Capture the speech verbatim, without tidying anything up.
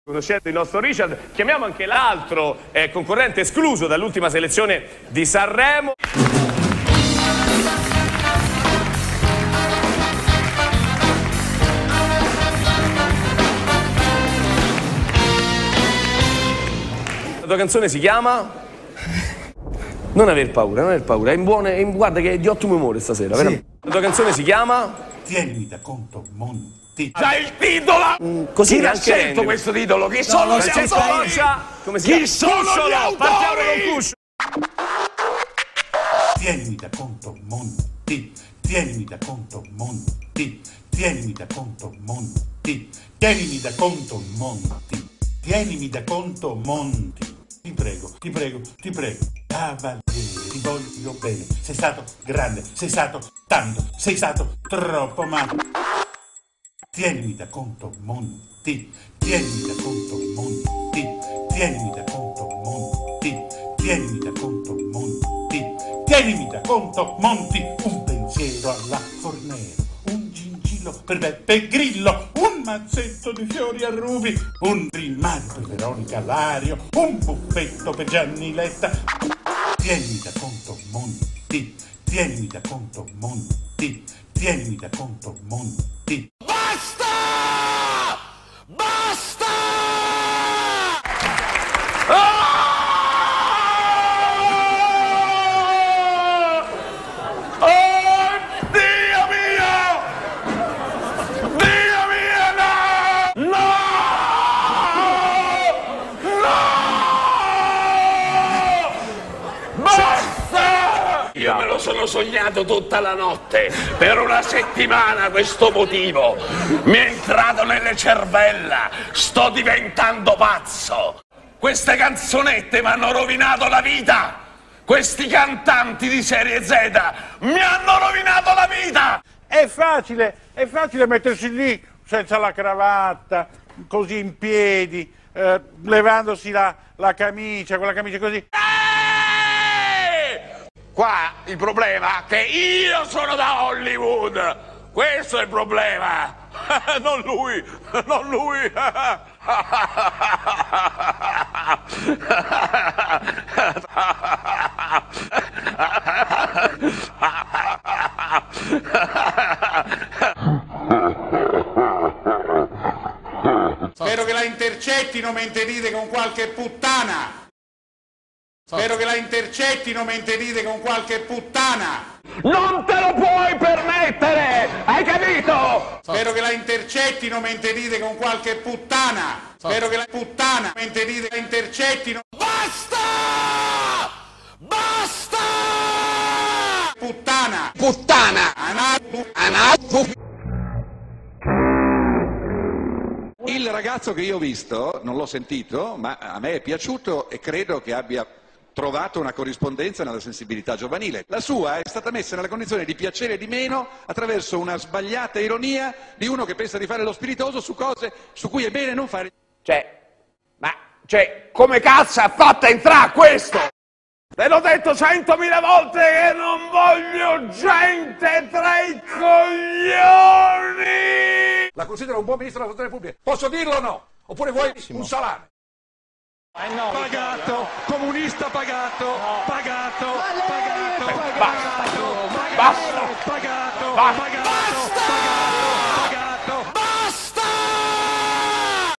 Conoscendo il nostro Richard, chiamiamo anche l'altro eh, concorrente escluso dall'ultima selezione di Sanremo. La tua canzone si chiama? Non aver paura, non aver paura, è in buone, è in, guarda che è di ottimo umore stasera, sì. Veramente. La tua canzone si chiama? Tienimi da conto, Monti. Già il titolo! Mm, così chi l'ha scelto questo titolo? Chi no, sono gli autori? Come si Chi sono Cusciolo. Gli autori? Partiamo con Cusciolo. Tienimi da conto, Monti. Tienimi da conto, Monti. Tienimi da conto, Monti. Tienimi da conto, Monti. Tienimi da conto, Monti. Ti prego, ti prego, ti prego. Cavaliere, ti voglio bene. Sei stato grande, sei stato tanto, sei stato troppo, ma... Tienimi da conto, Monti. Tienimi da conto, Monti. Tienimi da conto, Monti. Tienimi da conto, Monti. Tienimi da conto, Monti. Un pensiero alla Fornero, un gingillo per Beppe Grillo, un mazzetto di fiori a rubi, un primario per Veronica Lario, un buffetto per Gianni Letta. Tienimi da conto, Monti. Tienimi da conto, Monti. Tienimi da conto, Monti. Basta! Basta! Oh! Oh, Dio mio! Dio mio, no! No! No! Basta! Io me lo sono sognato tutta la notte, per una settimana questo motivo mi è entrato nelle cervella, sto diventando pazzo. Queste canzonette mi hanno rovinato la vita, questi cantanti di serie Z mi hanno rovinato la vita. È facile, è facile mettersi lì senza la cravatta, così in piedi, eh, levandosi la, la camicia, quella camicia così. Qua il problema è che io sono da Hollywood, questo è il problema, non lui, non lui. Spero che la intercettino mentre ride con qualche puttana. Spero che la intercettino mentre ride con qualche puttana. Non te lo puoi permettere, hai capito? Spero che la intercettino mentre ride con qualche puttana. Spero che la puttana mentre ride la intercettino. Basta! Basta! Puttana! Puttana! Ana- Ana- Il ragazzo che io ho visto, non l'ho sentito, ma a me è piaciuto e credo che abbia trovato una corrispondenza nella sensibilità giovanile. La sua è stata messa nella condizione di piacere di meno attraverso una sbagliata ironia di uno che pensa di fare lo spiritoso su cose su cui è bene non fare. Cioè, ma, cioè, come cazzo ha fatto a entrare questo? Te l'ho detto centomila volte che non voglio gente tra i coglioni! La considero un buon ministro della funzione pubblica. Posso dirlo o no? Oppure vuoi un salame? Eh no, Pagato, comunista pagato, no. pagato, Basta, pagato, pagato, basta, pagato, basta, pagato, pagato, pagato, pagato.